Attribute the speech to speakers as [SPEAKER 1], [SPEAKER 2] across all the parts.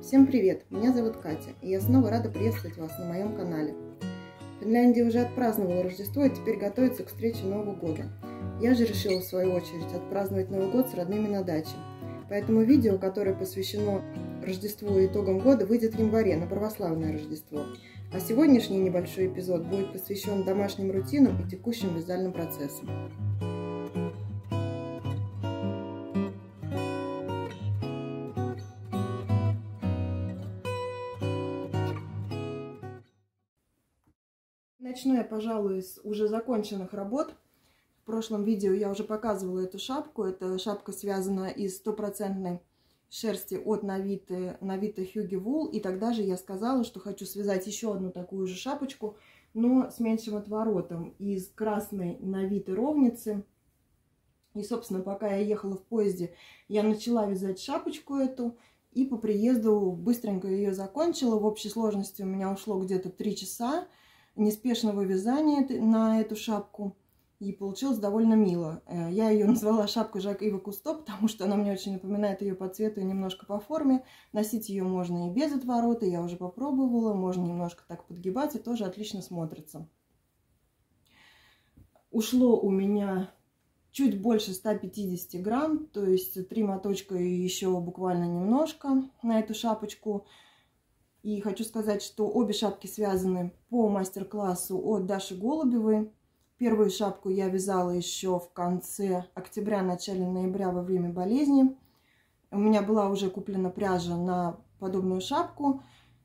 [SPEAKER 1] Всем привет! Меня зовут Катя, и я снова рада приветствовать вас на моем канале. Финляндия уже отпраздновала Рождество и теперь готовится к встрече Нового года. Я же решила, в свою очередь, отпраздновать Новый год с родными на даче. Поэтому видео, которое посвящено Рождеству и итогам года, выйдет в январе на православное Рождество. А сегодняшний небольшой эпизод будет посвящен домашним рутинам и текущим вязальным процессам. Начну я, пожалуй, с уже законченных работ. В прошлом видео я уже показывала эту шапку. Эта шапка связана из стопроцентной шерсти от Навиты Hygge Wool. И тогда же я сказала, что хочу связать еще одну такую же шапочку, но с меньшим отворотом, из красной Навиты ровницы. И, собственно, пока я ехала в поезде, я начала вязать шапочку эту. И по приезду быстренько ее закончила. В общей сложности у меня ушло где-то 3 часа неспешного вязания на эту шапку. И получилось довольно мило. Я ее назвала шапкой Жак-Ива Кусто, потому что она мне очень напоминает ее по цвету и немножко по форме. Носить ее можно и без отворота, я уже попробовала. Можно немножко так подгибать, и тоже отлично смотрится. Ушло у меня чуть больше 150 грамм, то есть 3 моточка и еще буквально немножко на эту шапочку. И хочу сказать, что обе шапки связаны по мастер-классу от Даши Голубевой. Первую шапку я вязала еще в конце октября, начале ноября во время болезни. У меня была уже куплена пряжа на подобную шапку.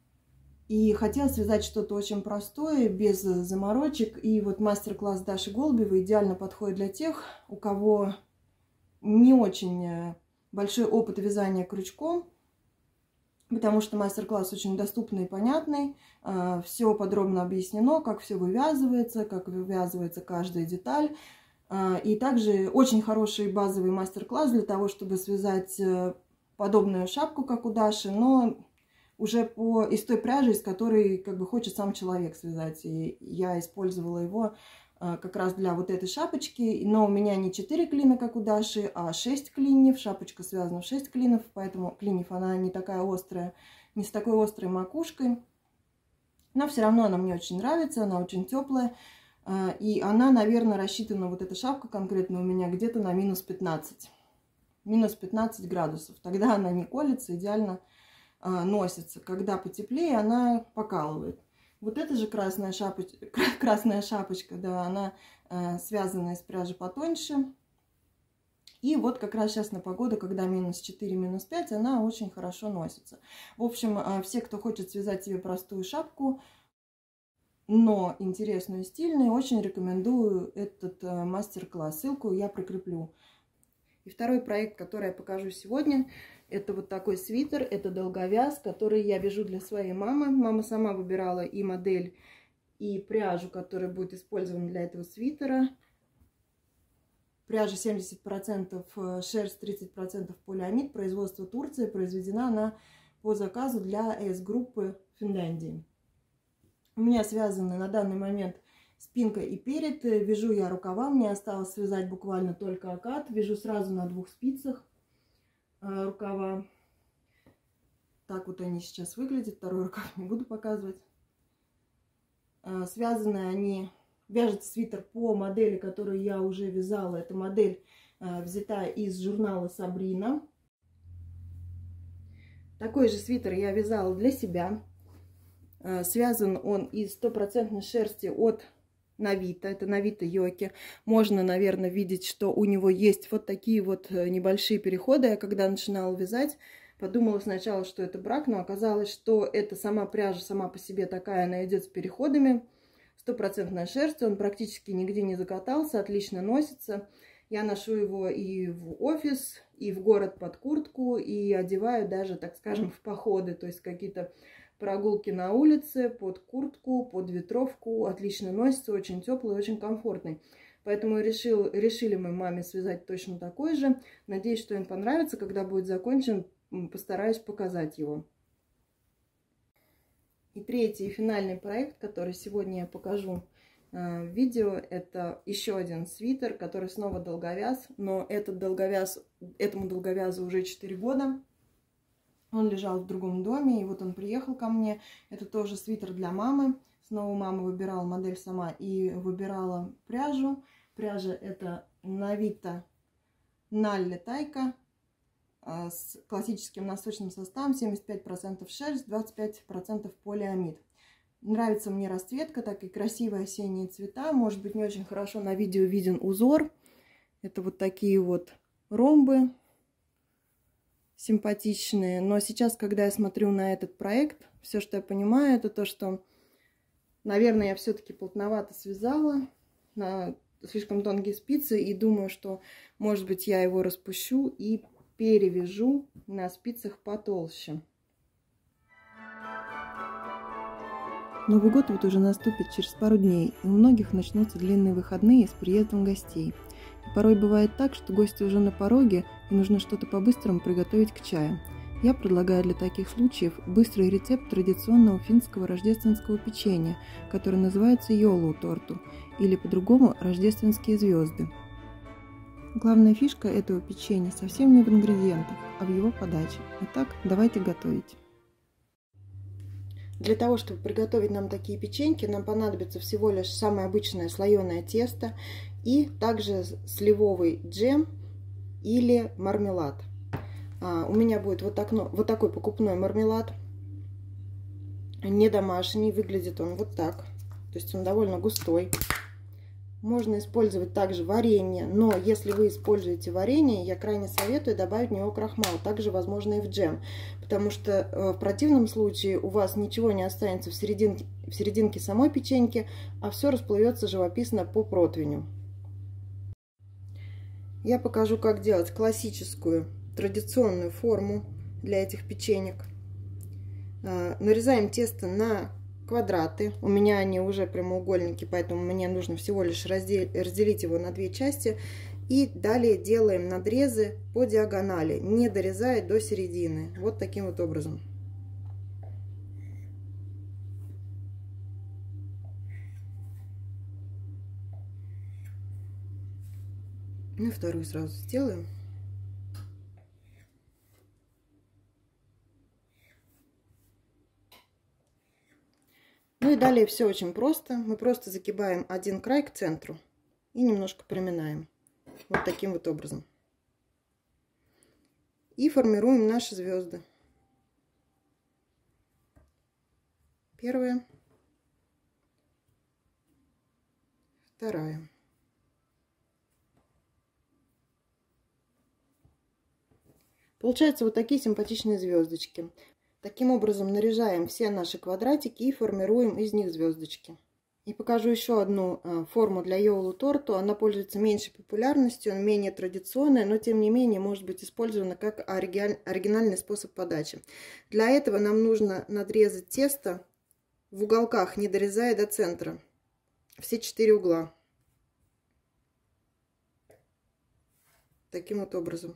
[SPEAKER 1] И хотела связать что-то очень простое, без заморочек. И вот мастер-класс Даши Голубевой идеально подходит для тех, у кого не очень большой опыт вязания крючком. Потому что мастер-класс очень доступный и понятный, все подробно объяснено, как все вывязывается, как вывязывается каждая деталь. И также очень хороший базовый мастер-класс для того, чтобы связать подобную шапку, как у Даши, но уже из той пряжи, из которой как бы хочет сам человек связать. И я использовала его как раз для вот этой шапочки, но у меня не 4 клина, как у Даши, а 6 клиньев. Шапочка связана в 6 клинов, поэтому клиньев она не такая острая, не с такой острой макушкой. Но все равно она мне очень нравится, она очень теплая. И она, наверное, рассчитана, вот эта шапка конкретно у меня, где-то на минус 15. Минус 15 градусов. Тогда она не колется, идеально носится. Когда потеплее, она покалывает. Вот эта же красная шапочка, да, она связана из пряжи потоньше. И вот как раз сейчас на погоду, когда минус 4, минус 5, она очень хорошо носится. В общем, все, кто хочет связать себе простую шапку, но интересную и стильную, очень рекомендую этот мастер-класс. Ссылку я прикреплю. И второй проект, который я покажу сегодня, это вот такой свитер, это долговяз, который я вяжу для своей мамы. Мама сама выбирала и модель, и пряжу, которая будет использована для этого свитера. Пряжа 70% шерсть, 30% полиамид, производство Турции, произведена она по заказу для АЭС-группы Финляндии. У меня связаны на данный момент спинка и перед. Вяжу я рукава, мне осталось связать буквально только окат. Вяжу сразу на 2 спицах рукава. Так вот они сейчас выглядят. Второй рукав не буду показывать. Связаны они, вяжется свитер по модели, которую я уже вязала. Эта модель взята из журнала Сабрина. Такой же свитер я вязала для себя. Связан он из стопроцентной шерсти от Навита, это Навита Йоки. Можно, наверное, видеть, что у него есть вот такие вот небольшие переходы. Я когда начинала вязать, подумала сначала, что это брак, но оказалось, что это сама пряжа сама по себе такая, она идет с переходами. Стопроцентная шерсть, он практически нигде не закатался, отлично носится. Я ношу его и в офис, и в город под куртку, и одеваю даже, так скажем, в походы, то есть какие-то прогулки на улице, под куртку, под ветровку. Отлично носится, очень теплый, очень комфортный. Поэтому решили мы маме связать точно такой же. Надеюсь, что им понравится. Когда будет закончен, постараюсь показать его. И третий и финальный проект, который сегодня я покажу в видео, это еще один свитер, который снова долговяз. Но этому долговязу уже 4 года. Он лежал в другом доме, и вот он приехал ко мне. Это тоже свитер для мамы. Снова мама выбирала модель сама и выбирала пряжу. Пряжа это Навита Налли Тайка с классическим носочным составом, 75% шерсть, 25% полиамид. Нравится мне расцветка, так и красивые осенние цвета. Может быть, не очень хорошо на видео виден узор. Это вот такие вот ромбы симпатичные. Но сейчас, когда я смотрю на этот проект, все, что я понимаю, это то, что, наверное, я все-таки плотновато связала на слишком тонкие спицы. И думаю, что, может быть, я его распущу и перевяжу на спицах потолще. Новый год вот уже наступит через пару дней, и у многих начнутся длинные выходные с приездом гостей. И порой бывает так, что гости уже на пороге, и нужно что-то по-быстрому приготовить к чаю. Я предлагаю для таких случаев быстрый рецепт традиционного финского рождественского печенья, которое называется йолу-торту, или по-другому рождественские звезды. Главная фишка этого печенья совсем не в ингредиентах, а в его подаче. Итак, давайте готовить. Для того, чтобы приготовить нам такие печеньки, нам понадобится всего лишь самое обычное слоеное тесто и также сливовый джем или мармелад. У меня будет вот такой покупной мармелад, не домашний, выглядит он вот так, то есть он довольно густой. Можно использовать также варенье, но если вы используете варенье, я крайне советую добавить в него крахмал. Также возможно и в джем, потому что в противном случае у вас ничего не останется в серединке самой печеньки, а все расплывется живописно по противню. Я покажу, как делать классическую традиционную форму для этих печенек. Нарезаем тесто на квадраты. У меня они уже прямоугольники, поэтому мне нужно всего лишь разделить его на две части. И далее делаем надрезы по диагонали, не дорезая до середины. Вот таким вот образом. Ну и вторую сразу сделаем. Ну и далее все очень просто. Мы просто загибаем один край к центру и немножко приминаем. Вот таким вот образом. И формируем наши звезды. Первая. Вторая. Получаются вот такие симпатичные звездочки. Таким образом наряжаем все наши квадратики и формируем из них звездочки. И покажу еще одну форму для йолу-торту. Она пользуется меньшей популярностью, она менее традиционная, но тем не менее может быть использована как оригинальный способ подачи. Для этого нам нужно надрезать тесто в уголках, не дорезая до центра. Все 4 угла. Таким вот образом.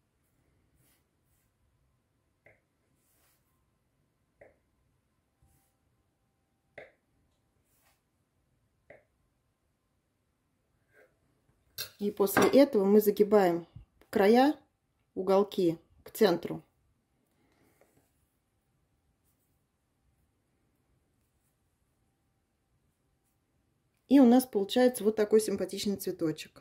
[SPEAKER 1] И после этого мы загибаем края, уголки к центру. И у нас получается вот такой симпатичный цветочек.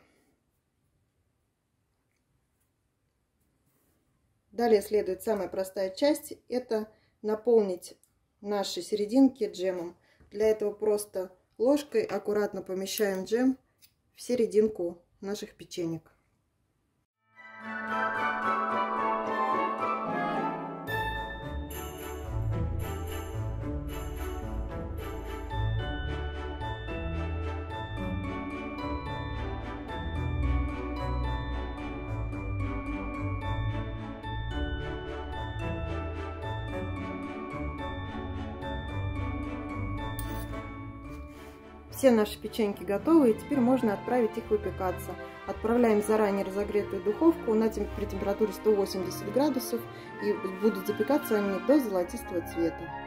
[SPEAKER 1] Далее следует самая простая часть. Это наполнить наши серединки джемом. Для этого просто ложкой аккуратно помещаем джем в серединку наших печенек. Все наши печеньки готовы, и теперь можно отправить их выпекаться. Отправляем в заранее разогретую духовку при температуре 180 градусов, и будут запекаться они до золотистого цвета.